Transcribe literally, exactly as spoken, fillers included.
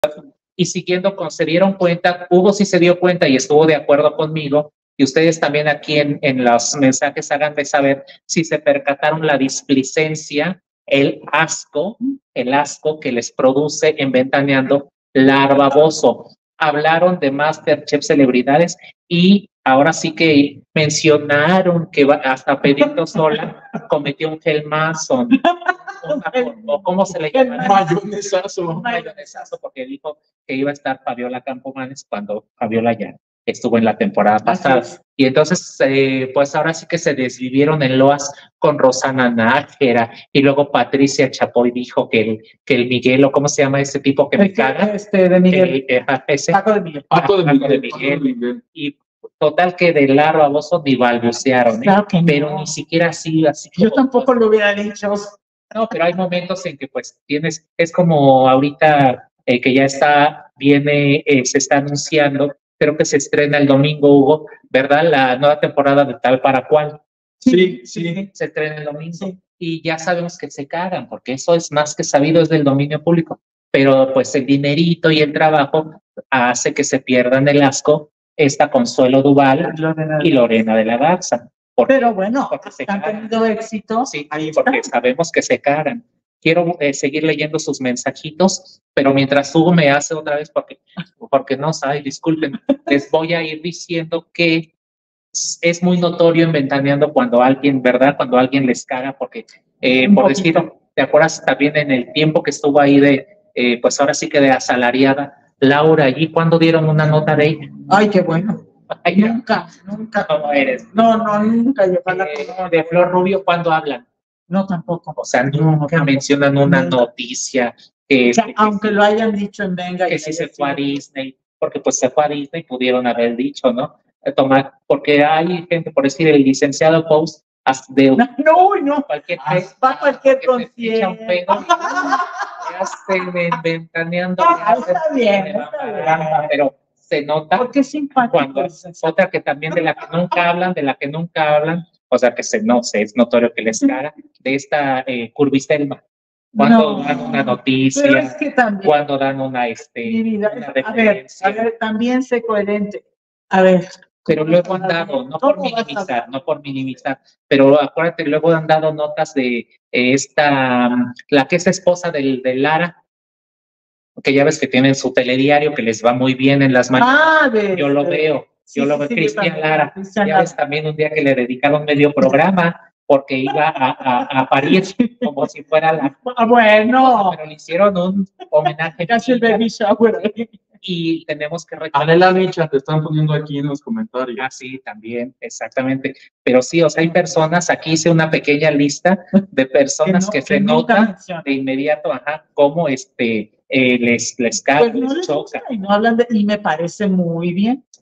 y siguiendo con, se dieron cuenta, Hugo sí se dio cuenta y estuvo de acuerdo conmigo, y ustedes también aquí en, en los mensajes hagan de saber si se percataron la displicencia, el asco, el asco que les produce en Ventaneando Larva Bozo. Hablaron de MasterChef celebridades y ahora sí que mencionaron que hasta Pedrito Sola cometió un gelmazo, o cómo se le llama, mayonesazo, un mayonesazo, porque dijo que iba a estar Fabiola Campomanes cuando Fabiola ya estuvo en la temporada pasada. Y entonces, eh, pues ahora sí que se desvivieron en loas con Rosana Nájera, y luego Patricia Chapoy dijo que el, que el Miguel, o cómo se llama ese tipo que me caga, este de Miguel, el, eh, ese, Paco de Miguel, Paco de Paco de Miguel, Miguel, Paco de Miguel. Y total que de Larva Bozo ni balbucearon, ¿eh? Claro que no. Pero ni siquiera así, así Yo como, tampoco lo hubiera dicho. no, pero hay momentos en que pues tienes, es como ahorita eh, que ya está, viene, eh, se está anunciando, creo que se estrena el domingo, Hugo, ¿verdad? La nueva temporada de Tal para Cual. Sí, sí. Se estrena el domingo. Sí. Y ya sabemos que se cagan, porque eso es más que sabido, es del dominio público. Pero pues el dinerito y el trabajo hace que se pierdan el asco esta Consuelo Duval Lorena y Lorena de la Garza. Porque, pero bueno, porque han tenido éxito. Sí, ahí porque sabemos que se cagan. Quiero eh, seguir leyendo sus mensajitos, pero mientras Hugo me hace otra vez, porque, porque no sabe, disculpen, les voy a ir diciendo que es muy notorio en Ventaneando cuando alguien, ¿verdad? Cuando alguien les caga, porque, eh, por decirlo, ¿te acuerdas también en el tiempo que estuvo ahí de, eh, pues ahora sí que de asalariada, Laura, allí cuando dieron una nota de ella? Ay, qué bueno. Ay, nunca, nunca. No eres. No, no, nunca. Yo eh, no. De Flor Rubio, ¿cuándo hablan? No, tampoco. O sea, nunca no, mencionan una no. noticia. Que, o sea, que, aunque que, lo hayan dicho en Venga. Que si se fue a Disney, porque pues se fue a Disney, pudieron haber dicho, ¿no? Tomar, porque hay gente, por decir, el licenciado Post, de no, no, no. cualquier va cualquier concierto. Ya se Ventaneando. Ah, está bien, está bien. Pero se nota. Porque es simpático. Cuando, otra que también de la que nunca hablan, de la que nunca hablan, o sea que se, no sé, es notorio que les caga, de esta eh, Curvistelma. Cuando no, dan una noticia, es que también, cuando dan una, este, vida, una a ver, a ver, también sé coherente. A ver. Pero luego han dado, no por minimizar, no por minimizar, pero acuérdate, luego han dado notas de eh, esta, la que es esposa del, de Lara, que ya ves que tienen su telediario, que les va muy bien en las mañanas. Ah, de, yo lo veo, sí, yo lo sí, veo, sí, Cristian Lara. Cristian ya Lara. ves también un día que le dedicaron medio programa, porque iba a, a, a parir como si fuera la... Ah, bueno. Pero le hicieron un homenaje. Casi el baby shower. Y tenemos que recordar. Adela Micha, te están poniendo aquí en los comentarios. Ah, sí, también, exactamente. Pero sí, o sea, hay personas, aquí hice una pequeña lista de personas que, no, que, que se notan de inmediato, ajá, cómo este, eh, les, les cae, pues no les les choca. gusta y no hablan de, y me parece muy bien.